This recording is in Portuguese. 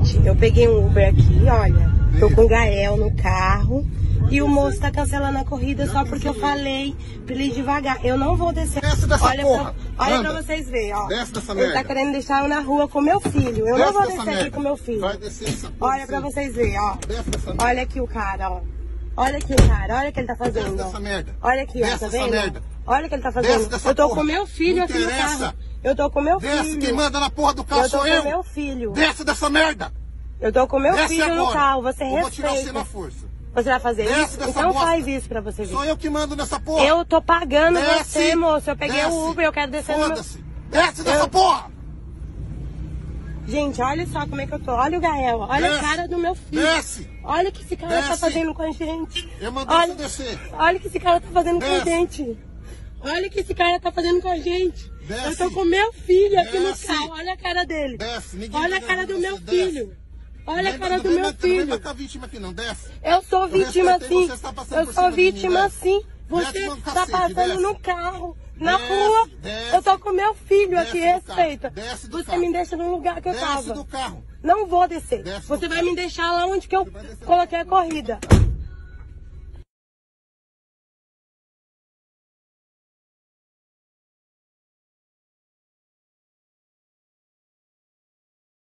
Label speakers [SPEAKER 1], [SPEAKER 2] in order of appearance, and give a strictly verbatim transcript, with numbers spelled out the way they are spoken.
[SPEAKER 1] Gente, eu peguei um Uber aqui, olha. Tô com o Gael no carro. E o moço tá cancelando a corrida só porque eu falei pra ele ir devagar. Eu não vou descer.
[SPEAKER 2] Desce dessa
[SPEAKER 1] olha
[SPEAKER 2] porra.
[SPEAKER 1] Pra, olha
[SPEAKER 2] Anda.
[SPEAKER 1] pra vocês verem, ó.
[SPEAKER 2] Desce dessa
[SPEAKER 1] ele
[SPEAKER 2] merda.
[SPEAKER 1] tá querendo deixar eu na rua com meu filho. Eu
[SPEAKER 2] Desce
[SPEAKER 1] não vou
[SPEAKER 2] dessa
[SPEAKER 1] descer
[SPEAKER 2] merda.
[SPEAKER 1] aqui com meu filho.
[SPEAKER 2] Vai descer essa porra.
[SPEAKER 1] Olha pra vocês verem, ó.
[SPEAKER 2] Desce dessa merda.
[SPEAKER 1] Olha aqui o cara, ó. Olha aqui o cara, olha o que ele tá fazendo.
[SPEAKER 2] Desce dessa merda.
[SPEAKER 1] Olha aqui, ó,
[SPEAKER 2] Desce
[SPEAKER 1] tá
[SPEAKER 2] dessa
[SPEAKER 1] vendo?
[SPEAKER 2] merda.
[SPEAKER 1] Olha o que ele tá
[SPEAKER 2] Desce
[SPEAKER 1] fazendo.
[SPEAKER 2] dessa
[SPEAKER 1] Eu tô
[SPEAKER 2] porra.
[SPEAKER 1] com meu filho
[SPEAKER 2] Não
[SPEAKER 1] aqui no
[SPEAKER 2] interessa.
[SPEAKER 1] carro. Eu tô com meu
[SPEAKER 2] Desce,
[SPEAKER 1] filho.
[SPEAKER 2] quem manda na porra do carro
[SPEAKER 1] Eu tô
[SPEAKER 2] sou
[SPEAKER 1] com
[SPEAKER 2] eu.
[SPEAKER 1] meu filho.
[SPEAKER 2] Desce dessa merda.
[SPEAKER 1] Eu tô com meu
[SPEAKER 2] Desce
[SPEAKER 1] filho
[SPEAKER 2] agora.
[SPEAKER 1] no carro, você
[SPEAKER 2] Eu vou tirar você
[SPEAKER 1] respeita.
[SPEAKER 2] na força.
[SPEAKER 1] Você vai fazer
[SPEAKER 2] Desce
[SPEAKER 1] isso?
[SPEAKER 2] dessa
[SPEAKER 1] Então
[SPEAKER 2] bosta.
[SPEAKER 1] faz isso pra você ver.
[SPEAKER 2] Sou eu que mando nessa porra.
[SPEAKER 1] Eu tô pagando
[SPEAKER 2] Desce.
[SPEAKER 1] você, moço. Eu peguei
[SPEAKER 2] Desce.
[SPEAKER 1] o Uber, eu quero descer no meu...
[SPEAKER 2] Foda-se. Desce dessa
[SPEAKER 1] Eu-
[SPEAKER 2] porra.
[SPEAKER 1] Gente, olha só como é que eu tô. Olha o Gael, olha
[SPEAKER 2] Desce.
[SPEAKER 1] a cara do meu filho.
[SPEAKER 2] Desce.
[SPEAKER 1] Olha o que esse cara tá
[SPEAKER 2] Desce.
[SPEAKER 1] fazendo com a gente.
[SPEAKER 2] Eu mandei
[SPEAKER 1] olha,
[SPEAKER 2] você descer.
[SPEAKER 1] olha o que esse cara tá fazendo com a
[SPEAKER 2] Desce.
[SPEAKER 1] gente. Olha o que esse cara tá fazendo com a gente.
[SPEAKER 2] Desce.
[SPEAKER 1] Eu tô com meu filho aqui no
[SPEAKER 2] Desce.
[SPEAKER 1] carro. Olha a cara dele.
[SPEAKER 2] Desce. Ninguém
[SPEAKER 1] Olha a
[SPEAKER 2] tá
[SPEAKER 1] cara do
[SPEAKER 2] vendo
[SPEAKER 1] meu
[SPEAKER 2] você. Desce.
[SPEAKER 1] filho. Olha a
[SPEAKER 2] Não
[SPEAKER 1] cara
[SPEAKER 2] vem-
[SPEAKER 1] do
[SPEAKER 2] não
[SPEAKER 1] meu
[SPEAKER 2] vem- Não vem
[SPEAKER 1] filho.
[SPEAKER 2] marcar vítima aqui não, desce.
[SPEAKER 1] Eu sou vítima
[SPEAKER 2] respeitei
[SPEAKER 1] sim.
[SPEAKER 2] você, você tá passando
[SPEAKER 1] Eu
[SPEAKER 2] por
[SPEAKER 1] sou
[SPEAKER 2] cima de mim,
[SPEAKER 1] vítima
[SPEAKER 2] desce.
[SPEAKER 1] sim.
[SPEAKER 2] Desce
[SPEAKER 1] Você
[SPEAKER 2] com
[SPEAKER 1] tá
[SPEAKER 2] cacete,
[SPEAKER 1] passando
[SPEAKER 2] desce.
[SPEAKER 1] no carro, na
[SPEAKER 2] Desce,
[SPEAKER 1] rua.
[SPEAKER 2] desce.
[SPEAKER 1] Eu tô com meu filho
[SPEAKER 2] Desce
[SPEAKER 1] aqui,
[SPEAKER 2] do carro,
[SPEAKER 1] respeita.
[SPEAKER 2] desce do
[SPEAKER 1] Você
[SPEAKER 2] carro.
[SPEAKER 1] me deixa no lugar que eu
[SPEAKER 2] Desce
[SPEAKER 1] tava.
[SPEAKER 2] do carro.
[SPEAKER 1] Não vou descer.
[SPEAKER 2] Desce do
[SPEAKER 1] Você vai
[SPEAKER 2] carro.
[SPEAKER 1] me deixar lá onde que eu
[SPEAKER 2] vai descer do
[SPEAKER 1] coloquei a corrida.